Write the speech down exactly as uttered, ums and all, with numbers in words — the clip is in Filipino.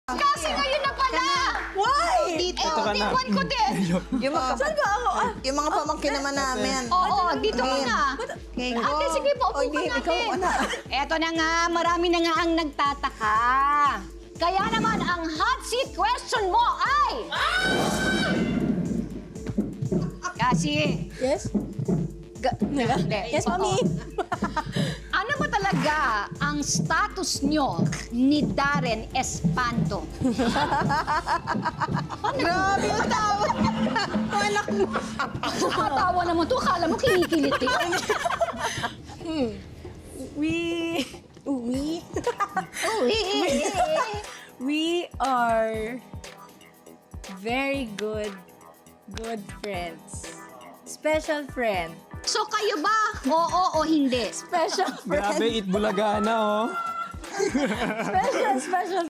Kasi ngayon na pala! Why? Dito. Ito ka Eh, na. tingwan ko din. Yung mga Saan ba ako? Ah, yung mga pamangkin naman namin. Oo, dito ka na. Okay, Ate, sige po, upo Oh, ka game, natin. ikaw, anak. Eto na nga, marami na nga ang nagtataka. Kaya naman, ang hot seat question mo ay... Kasi... Yes? Ga- Hindi, Yes, oo. mami. Ano ba talaga ang status nyo ni Darren Espanto? Grabe yung tawa. Ang anak mo. Nakakatawa naman to. Akala mo kinikilit eh. We Uwi. we are very good good friends. Special friend. So kayo ba? Oo o hindi? Special friend. Grabe, itbulaga na, oh. Special special